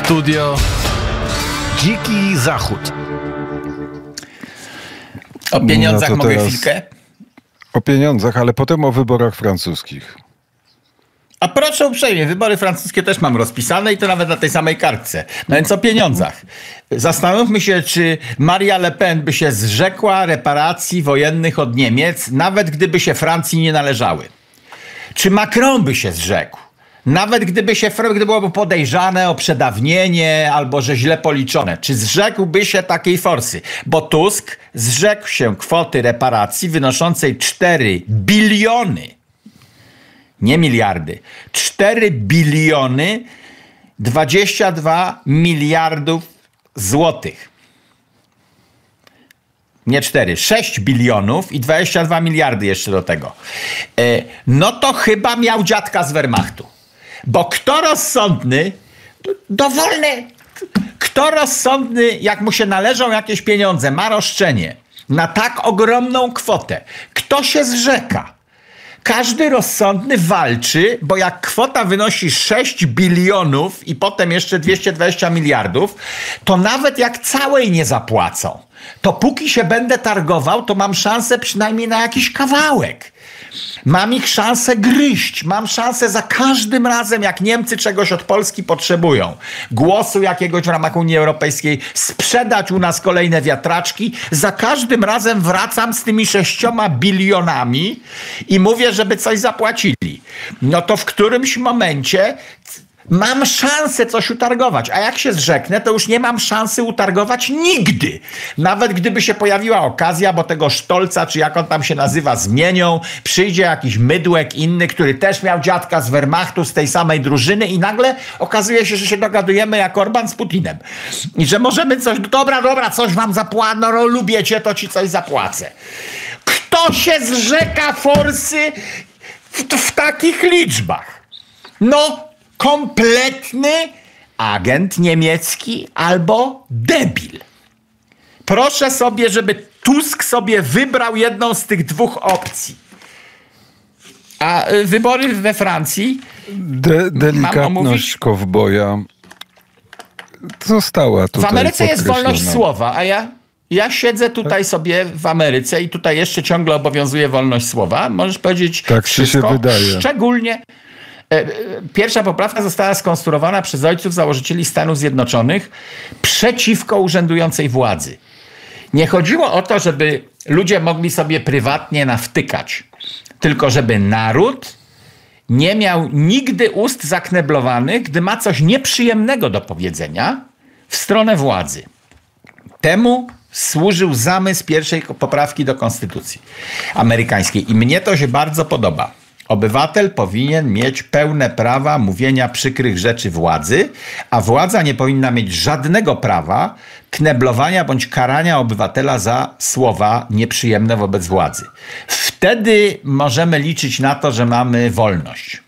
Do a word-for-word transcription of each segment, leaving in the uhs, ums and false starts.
Studio Dziki Zachód. O pieniądzach no to mogę teraz chwilkę? O pieniądzach, ale potem o wyborach francuskich. A proszę uprzejmie, wybory francuskie też mam rozpisane i to nawet na tej samej kartce. No więc o pieniądzach. Zastanówmy się, czy Maria Le Pen by się zrzekła reparacji wojennych od Niemiec, nawet gdyby się Francji nie należały. Czy Macron by się zrzekł? Nawet gdyby się, gdyby byłoby podejrzane o przedawnienie albo że źle policzone. Czy zrzekłby się takiej forsy? Bo Tusk zrzekł się kwoty reparacji wynoszącej cztery biliony, nie miliardy, cztery biliony dwadzieścia dwa miliardów złotych. Nie cztery, sześć bilionów i dwadzieścia dwa miliardy jeszcze do tego. No to chyba miał dziadka z Wehrmachtu. Bo kto rozsądny, dowolny, kto rozsądny, jak mu się należą jakieś pieniądze, ma roszczenie na tak ogromną kwotę, kto się zrzeka? Każdy rozsądny walczy, bo jak kwota wynosi sześć bilionów i potem jeszcze dwieście dwadzieścia miliardów, to nawet jak całej nie zapłacą, to póki się będę targował, to mam szansę przynajmniej na jakiś kawałek. Mam ich szansę gryźć, mam szansę za każdym razem, jak Niemcy czegoś od Polski potrzebują, głosu jakiegoś w ramach Unii Europejskiej, sprzedać u nas kolejne wiatraczki, za każdym razem wracam z tymi sześcioma bilionami i mówię, żeby coś zapłacili. No to w którymś momencie mam szansę coś utargować, a jak się zrzeknę, to już nie mam szansy utargować nigdy. Nawet gdyby się pojawiła okazja, bo tego Sztolca, czy jak on tam się nazywa, zmienią, przyjdzie jakiś mydłek inny, który też miał dziadka z Wehrmachtu, z tej samej drużyny i nagle okazuje się, że się dogadujemy jak Orban z Putinem. I że możemy coś, dobra, dobra, coś wam zapłacę, no lubicie, to ci coś zapłacę. Kto się zrzeka forsy w, w takich liczbach? No, kompletny agent niemiecki albo debil. Proszę sobie, żeby Tusk sobie wybrał jedną z tych dwóch opcji. A wybory we Francji... De- delikatność kowboja została tutaj w Ameryce jest podkreślona. wolność słowa, a ja... Ja siedzę tutaj sobie w Ameryce i tutaj jeszcze ciągle obowiązuje wolność słowa. Możesz powiedzieć tak wszystko, się wydaje. Szczególnie... Pierwsza poprawka została skonstruowana przez ojców założycieli Stanów Zjednoczonych przeciwko urzędującej władzy. Nie chodziło o to, żeby ludzie mogli sobie prywatnie nawtykać, tylko żeby naród nie miał nigdy ust zakneblowanych, gdy ma coś nieprzyjemnego do powiedzenia w stronę władzy. Temu służył zamysł pierwszej poprawki do konstytucji amerykańskiej i mnie to się bardzo podoba. Obywatel powinien mieć pełne prawa mówienia przykrych rzeczy władzy, a władza nie powinna mieć żadnego prawa kneblowania bądź karania obywatela za słowa nieprzyjemne wobec władzy. Wtedy możemy liczyć na to, że mamy wolność.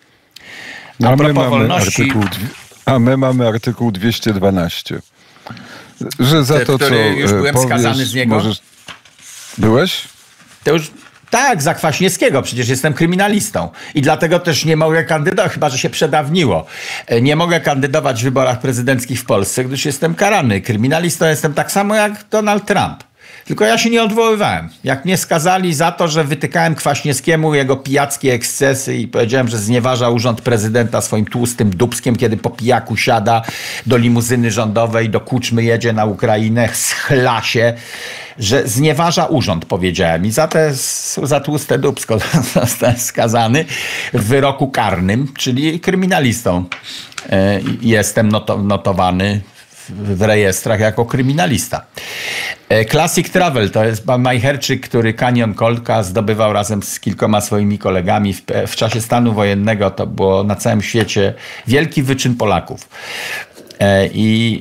A, a, my, propos mamy wolności... artykuł, a my mamy artykuł dwieście dwanaście. Że za Ty, to, co już byłem powiesz, skazany z niego? Możesz... Byłeś? To już... Tak, za Kwaśniewskiego, przecież jestem kryminalistą i dlatego też nie mogę kandydować, chyba że się przedawniło. Nie mogę kandydować w wyborach prezydenckich w Polsce, gdyż jestem karany. Kryminalistą jestem tak samo jak Donald Trump. Tylko ja się nie odwoływałem. Jak mnie skazali za to, że wytykałem Kwaśniewskiemu jego pijackie ekscesy i powiedziałem, że znieważa urząd prezydenta swoim tłustym dupskiem, kiedy po pijaku siada do limuzyny rządowej, do kuczmy jedzie na Ukrainę, schla się, że znieważa urząd, powiedziałem. I za te za tłuste dupsko zostałem skazany w wyroku karnym, czyli kryminalistą. Jestem notowany w rejestrach jako kryminalista. Classic Travel to jest majcherczyk, który Canyon Colka zdobywał razem z kilkoma swoimi kolegami w, w czasie stanu wojennego. To było na całym świecie wielki wyczyn Polaków. I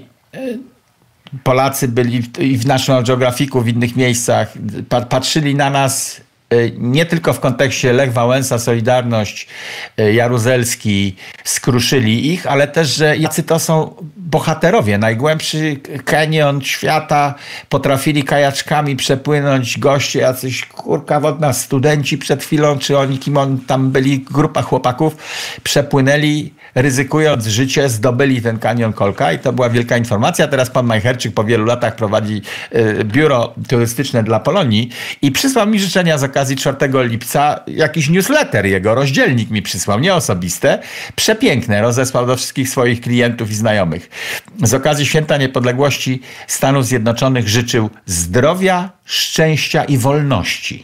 Polacy byli i w National Geographicu, w innych miejscach, patrzyli na nas nie tylko w kontekście Lech Wałęsa, Solidarność, Jaruzelski, skruszyli ich, ale też, że jacy to są bohaterowie. Najgłębszy kanion świata potrafili kajaczkami przepłynąć goście, jacyś kurka wodna, studenci przed chwilą, czy oni kim on tam byli, grupa chłopaków, przepłynęli ryzykując życie, zdobyli ten kanion Kolka i to była wielka informacja. Teraz pan Majcherczyk po wielu latach prowadzi biuro turystyczne dla Polonii i przysłał mi życzenia z okazji czwartego lipca. Jakiś newsletter jego, rozdzielnik mi przysłał, nie osobiste. Przepiękne, rozesłał do wszystkich swoich klientów i znajomych. Z okazji Święta Niepodległości Stanów Zjednoczonych życzył zdrowia, szczęścia i wolności.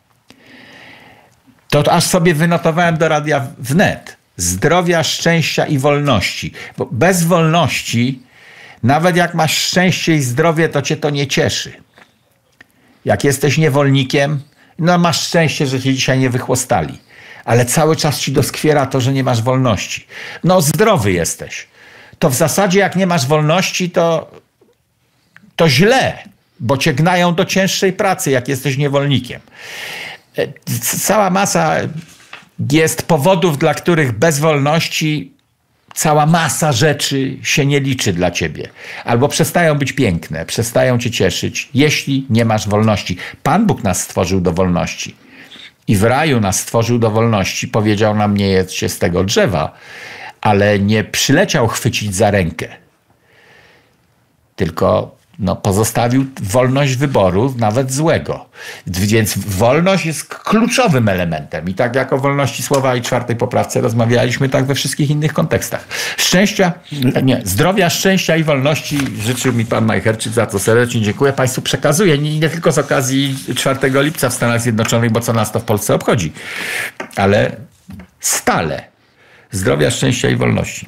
To aż sobie wynotowałem do Radia Wnet. Zdrowia, szczęścia i wolności. Bo bez wolności, nawet jak masz szczęście i zdrowie, to cię to nie cieszy. Jak jesteś niewolnikiem, no masz szczęście, że cię dzisiaj nie wychłostali. Ale cały czas ci doskwiera to, że nie masz wolności. No zdrowy jesteś. To w zasadzie jak nie masz wolności, to, to źle, bo cię gnają do cięższej pracy, jak jesteś niewolnikiem. Cała masa jest powodów, dla których bez wolności cała masa rzeczy się nie liczy dla ciebie. Albo przestają być piękne, przestają cię cieszyć, jeśli nie masz wolności. Pan Bóg nas stworzył do wolności. I w raju nas stworzył do wolności. Powiedział nam, nie jedzcie z tego drzewa, ale nie przyleciał chwycić za rękę. Tylko no, pozostawił wolność wyboru, nawet złego. Więc wolność jest kluczowym elementem. I tak jak o wolności słowa i czwartej poprawce rozmawialiśmy, tak we wszystkich innych kontekstach. Szczęścia, nie, zdrowia, szczęścia i wolności życzył mi pan Majcherczyk, za co serdecznie dziękuję. Państwu przekazuję, nie, nie tylko z okazji czwartego lipca w Stanach Zjednoczonych, bo co nas to w Polsce obchodzi, ale stale. Zdrowia, szczęścia i wolności.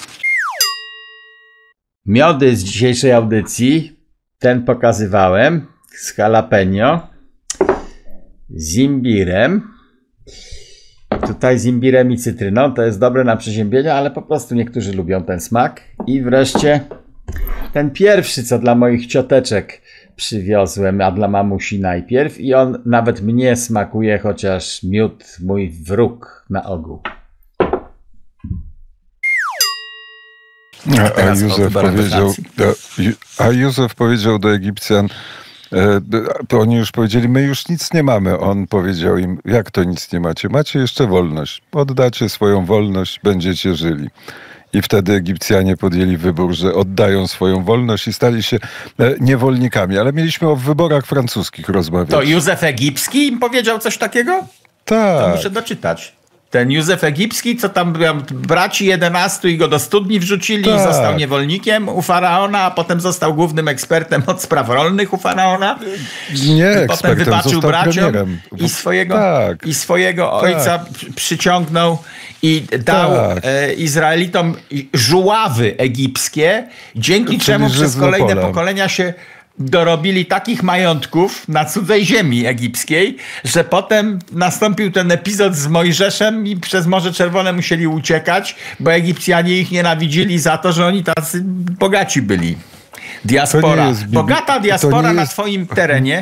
Miody z dzisiejszej audycji, ten pokazywałem, z jalapeno, z imbirem. Tutaj z imbirem i cytryną, to jest dobre na przeziębienia, ale po prostu niektórzy lubią ten smak. I wreszcie ten pierwszy, co dla moich cioteczek przywiozłem, a dla mamusi najpierw. I on nawet mnie smakuje, chociaż miód mój wróg na ogół. A, a, Józef powiedział, a, a Józef powiedział do Egipcjan, e, oni już powiedzieli, my już nic nie mamy. On powiedział im, jak to nic nie macie? Macie jeszcze wolność. Oddacie swoją wolność, będziecie żyli. I wtedy Egipcjanie podjęli wybór, że oddają swoją wolność i stali się e, niewolnikami. Ale mieliśmy o wyborach francuskich rozmawiać. To Józef Egipski im powiedział coś takiego? Tak. To muszę doczytać. Ten Józef Egipski, co tam braci jedenastu i go do studni wrzucili tak. I został niewolnikiem u Faraona, a potem został głównym ekspertem od spraw rolnych u Faraona. Nie, I potem wybaczył braciom i swojego, tak. i swojego ojca tak. przyciągnął i dał tak. e, Izraelitom żuławy egipskie, dzięki Czyli czemu przez kolejne pola. pokolenia się dorobili takich majątków na cudzej ziemi egipskiej, że potem nastąpił ten epizod z Mojżeszem i przez Morze Czerwone musieli uciekać, bo Egipcjanie ich nienawidzili za to, że oni tacy bogaci byli. Diaspora. Jest, Bogata diaspora na jest... swoim terenie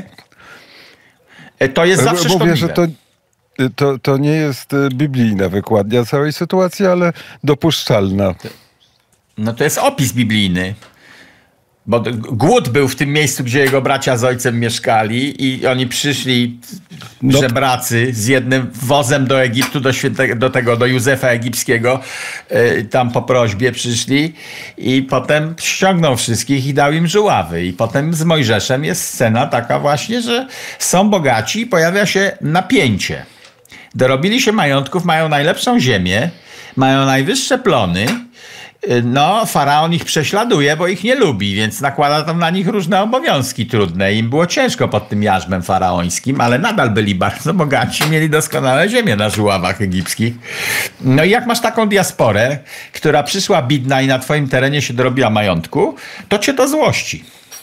to jest zawsze Mówię, szkodliwe. Że to... To, to nie jest biblijna wykładnia całej sytuacji, ale dopuszczalna. No to jest opis biblijny. Bo głód był w tym miejscu, gdzie jego bracia z ojcem mieszkali i oni przyszli, no. żebracy, z jednym wozem do Egiptu, do, świętego, do tego, do Józefa Egipskiego. Yy, tam po prośbie przyszli i potem ściągnął wszystkich i dał im żuławy. I potem z Mojżeszem jest scena taka właśnie, że są bogaci i pojawia się napięcie. Dorobili się majątków, mają najlepszą ziemię, mają najwyższe plony. No, faraon ich prześladuje, bo ich nie lubi, więc nakłada tam na nich różne obowiązki trudne. Im było ciężko pod tym jarzmem faraońskim, ale nadal byli bardzo bogaci, mieli doskonałe ziemię na żuławach egipskich. No i jak masz taką diasporę, która przyszła bidna i na twoim terenie się dorobiła majątku, to cię to złości.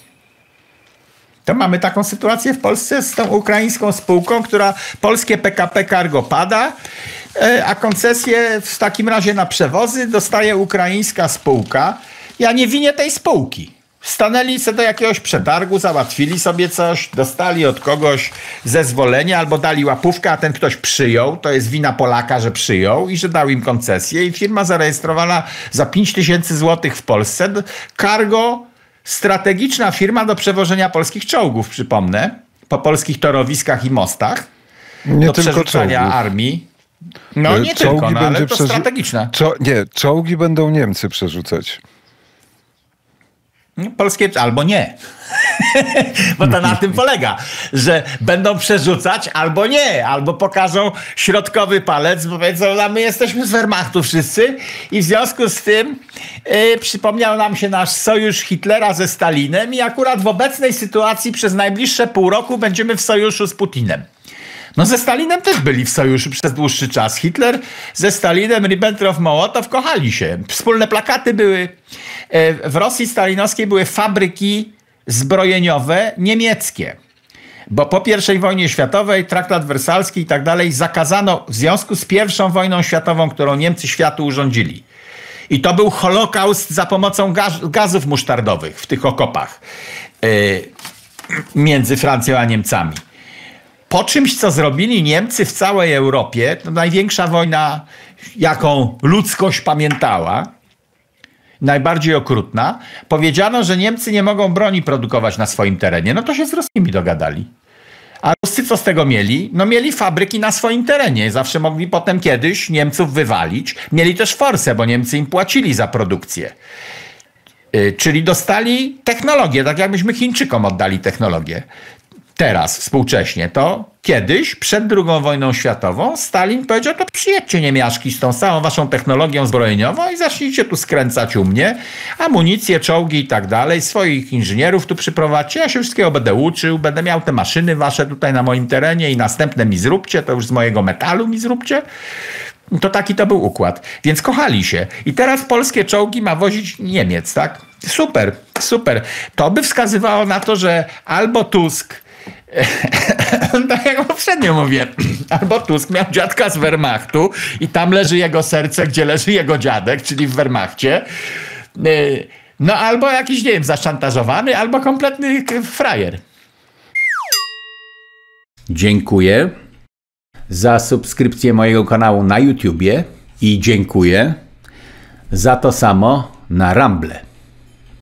To mamy taką sytuację w Polsce z tą ukraińską spółką, która polskie P K P Cargo pada, a koncesję w takim razie na przewozy dostaje ukraińska spółka. Ja nie winię tej spółki. Stanęli sobie do jakiegoś przetargu, załatwili sobie coś, dostali od kogoś zezwolenie albo dali łapówkę, a ten ktoś przyjął. To jest wina Polaka, że przyjął i że dał im koncesję. I firma zarejestrowana za pięć tysięcy złotych w Polsce. Cargo, strategiczna firma do przewożenia polskich czołgów, przypomnę, po polskich torowiskach i mostach. Nie do tylko przerzucania czołgów. armii. No nie czołgi tylko, no, ale będzie to przerzu- strategiczne. Czo- nie, czołgi będą Niemcy przerzucać. Polskie albo nie. Bo to na tym polega, że będą przerzucać albo nie, albo pokażą środkowy palec, bo powiedzą, a my jesteśmy z Wehrmachtu wszyscy i w związku z tym yy, przypomniał nam się nasz sojusz Hitlera ze Stalinem i akurat w obecnej sytuacji przez najbliższe pół roku będziemy w sojuszu z Putinem. No ze Stalinem też byli w sojuszu przez dłuższy czas. Hitler ze Stalinem, Ribbentrop-Mołotow kochali się. Wspólne plakaty były. W Rosji stalinowskiej były fabryki zbrojeniowe niemieckie. Bo po pierwszej wojnie światowej, traktat wersalski i tak dalej zakazano w związku z pierwszą wojną światową, którą Niemcy światu urządzili. I to był holokaust za pomocą gaz, gazów musztardowych w tych okopach yy, między Francją a Niemcami. Po czymś, co zrobili Niemcy w całej Europie, to największa wojna, jaką ludzkość pamiętała, najbardziej okrutna, powiedziano, że Niemcy nie mogą broni produkować na swoim terenie. No to się z Rosjami dogadali. A Ruscy co z tego mieli? No mieli fabryki na swoim terenie. Zawsze mogli potem kiedyś Niemców wywalić. Mieli też forsę, bo Niemcy im płacili za produkcję. Yy, czyli dostali technologię, tak jakbyśmy Chińczykom oddali technologię. Teraz, współcześnie, to kiedyś, przed drugą wojną światową, Stalin powiedział, to przyjedźcie niemiaszki z tą całą waszą technologią zbrojeniową i zacznijcie tu skręcać u mnie, amunicję, czołgi i tak dalej, swoich inżynierów tu przyprowadźcie, ja się wszystkiego będę uczył, będę miał te maszyny wasze tutaj na moim terenie i następne mi zróbcie, to już z mojego metalu mi zróbcie. To taki to był układ. Więc kochali się. I teraz polskie czołgi ma wozić Niemiec, tak? Super, super. To by wskazywało na to, że albo Tusk tak jak poprzednio mówię, albo Tusk miał dziadka z Wehrmachtu i tam leży jego serce, gdzie leży jego dziadek, czyli w Wehrmachcie. No albo jakiś, nie wiem, zaszantażowany, albo kompletny frajer. Dziękuję za subskrypcję mojego kanału na YouTubie i dziękuję za to samo na Rumble.